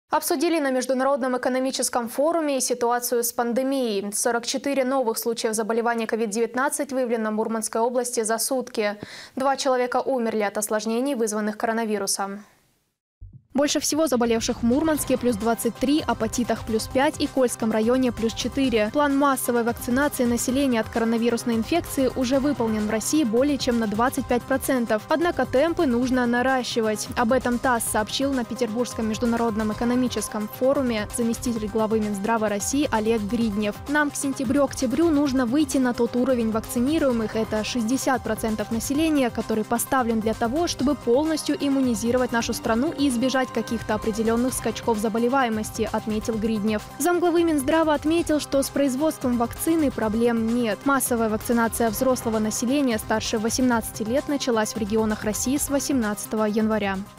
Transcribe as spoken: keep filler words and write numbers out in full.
Обсудили на Международном экономическом форуме ситуацию с пандемией. сорок четыре новых случаев заболевания ковид девятнадцать выявлено в Мурманской области за сутки. Два человека умерли от осложнений, вызванных коронавирусом. Больше всего заболевших в Мурманске – плюс двадцать три, Апатитах – плюс пять и Кольском районе – плюс четыре. План массовой вакцинации населения от коронавирусной инфекции уже выполнен в России более чем на двадцать пять процентов. Однако темпы нужно наращивать. Об этом ТАСС сообщил на Петербургском международном экономическом форуме заместитель главы Минздрава России Олег Гриднев. Нам к сентябрю-октябрю нужно выйти на тот уровень вакцинируемых – это шестьдесят процентов населения, который поставлен для того, чтобы полностью иммунизировать нашу страну и избежать каких-то определенных скачков заболеваемости, отметил Гриднев. Замглавы Минздрава отметил, что с производством вакцины проблем нет. Массовая вакцинация взрослого населения старше восемнадцати лет началась в регионах России с восемнадцатого января.